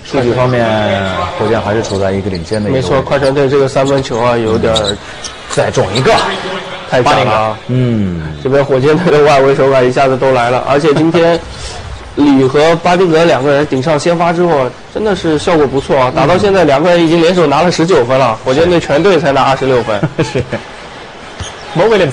数据方面，火箭还是处在一个领先的一个。 没错，快船队这个三分球啊，有点再中一个， 太假了。这边火箭队的外围手感一下子都来了，而且今天里和巴丁格两个人顶上先发之后，真的是效果不错啊！打到现在，两个人已经联手拿了19分了，火箭队全队才拿26分。 是。Mo Williams，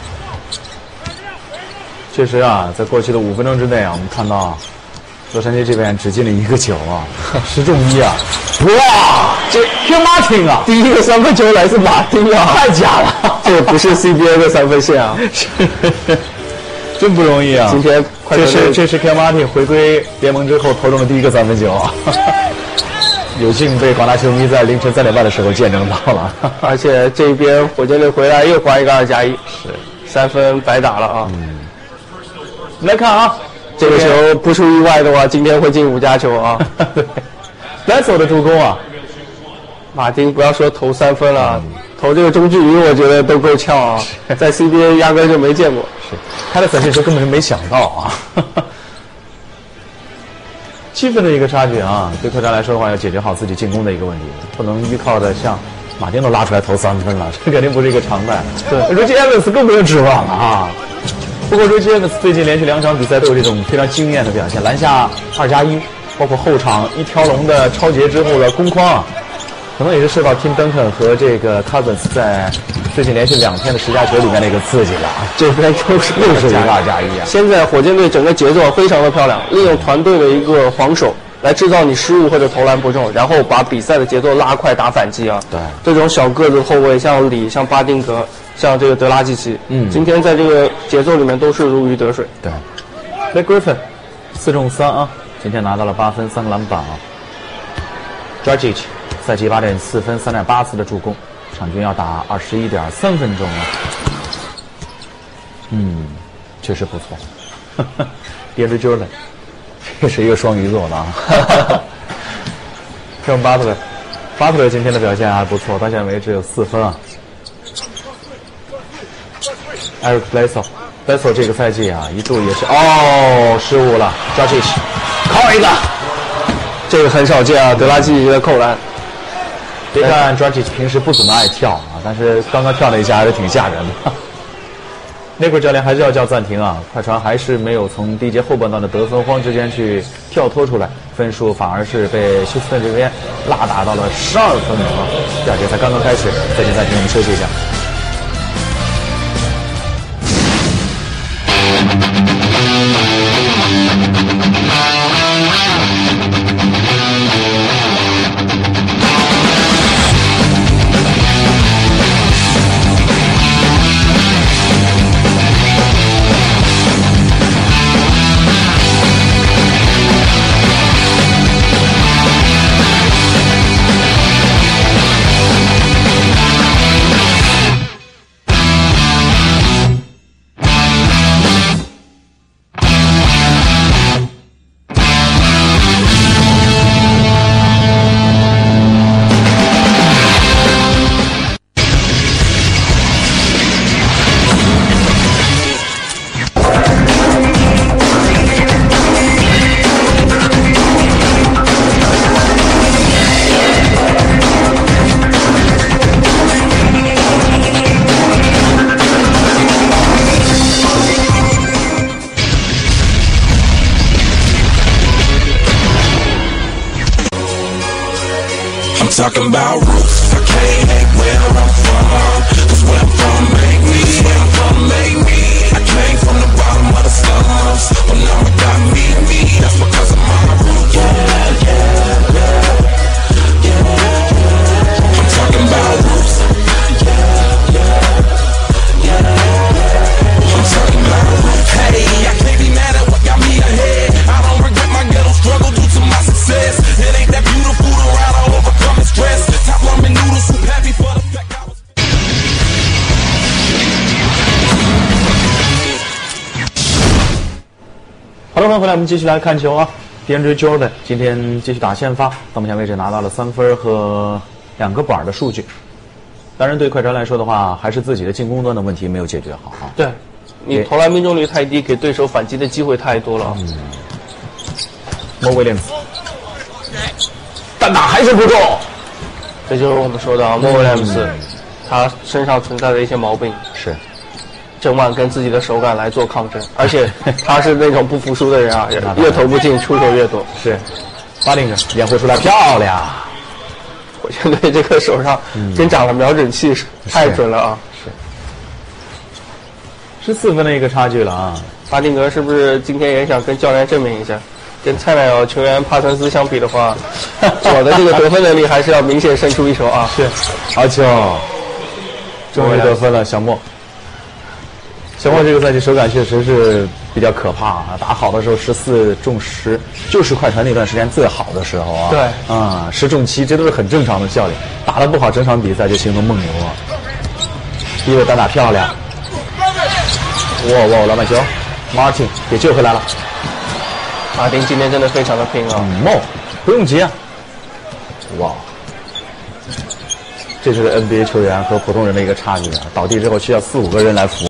确实啊，在过去的5分钟之内啊，我们看到洛杉矶这边只进了1个球啊，10中1啊！哇，这 Q 马丁啊， 第一个三分球来自马丁啊， 太假了， 这不是 CBA 的三分线啊， 真不容易啊！ 今天这是 Q 马丁回归联盟之后投中的第一个三分球啊！有幸被广大球迷在凌晨3点半的时候见证到了， 而且这边火箭队回来又刮一个2+1，是3分白打了啊！ 我们来看啊， 这个球不出意外的话，今天会进5加球啊！ 对 ，Bledsoe 的助攻啊， 马丁不要说投3分了，投这个中距离我觉得都够呛啊，在 CBA 压根就没见过。 是，他的粉丝说根本是没想到啊。7分的一个差距啊，对快船来说的话，要解决好自己进攻的一个问题，不能依靠着像马丁都拉出来投3分了，这肯定不是一个常态。对 ，Reggie Evans 更不用指望了啊。不过 Reggie Evans 最近连续2场比赛都有这种非常惊艳的表现，篮下2+1，包括后场一条龙的超截之后的攻框啊，可能也是受到 Tim Duncan 和这个 Cousins 在最近连续2天的10加球里面的一个刺激了啊。 这边又是一个2+1啊。 现在火箭队整个节奏非常的漂亮，利用团队的一个防守来制造你失误或者投篮不中，然后把比赛的节奏拉快打反击啊。 对， 这种小个子后卫，像里、像巴丁格、像这个德拉季奇，今天在这个节奏里面都是如鱼得水。 对 ，Blake Griffin 4中3啊，今天拿到了8分3个篮板啊。Dragic 赛季8.4分3.8次的助攻，场均要打21.3分钟啊。确实不错。DeAndre Jordan 这是一个双鱼座的啊。像巴特勒今天的表现还不错，到现在为止有4分啊。Eric Bledsoe 这个赛季啊，一度也是失误了 ，Dragic 扣一个， 这个很少见啊，德拉季奇的扣篮。 别看 Dragic 平时不怎么爱跳啊，但是刚刚跳了一下还是挺吓人的。那会儿教练还是要叫暂停啊，快船还是没有从第一节后半段的得分荒之间去跳脱出来，分数反而是被休斯顿这边拉打到了12分啊。第二节才刚刚开始，再见暂停，我们休息一下。 Talking about roots, I can't hate where I'm from. Cause where I'm from make me, I came from the bottom of the slums, but now I got me, that's because of my roots. I'm talking about roots. I'm talking about roots. Hey, I can't be mad at what got me ahead. I don't regret my ghetto struggle due to my success. It ain't that beautiful to ride all over. Stress, top ramen noodles, soup happy for the fact I was. 好的，朋友回来，我们继续来看球啊。DeAndre Jordan 今天继续打先发，到目前为止拿到了3分和2个板的数据。当然，对快船来说的话，还是自己的进攻端的问题没有解决好啊。 对，你投篮命中率太低，给对手反击的机会太多了。 Mo Williams 单打还是不够。 这就是我们说的莫威廉姆斯，他身上存在的一些毛病。 是。 整晚跟自己的手感来做抗争，而且他是那种不服输的人啊，越投不进，出手越多。 是，巴林格掩护出来漂亮。 火箭队这个手上真长了瞄准器，太准了啊！ 是14分的一个差距了啊！ 巴丁格是不是今天也想跟教练证明一下？跟菜鸟球员帕森斯相比的话，我的这个得分能力还是要明显胜出一筹啊！ 是，好球，终于得分了，小莫。小莫这个赛季手感确实是比较可怕啊！打好的时候14中10，就是快船那段时间最好的时候啊。 对， 10中7，这都是很正常的效率。打得不好，整场比赛就形同梦游啊。第一个单打漂亮，哇，老板球 ，Martin 给救回来了。 马丁今天真的非常的拼啊！ 梦，不用急啊。哇，这是 NBA 球员和普通人的一个差距啊！倒地之后需要4、5个人来扶。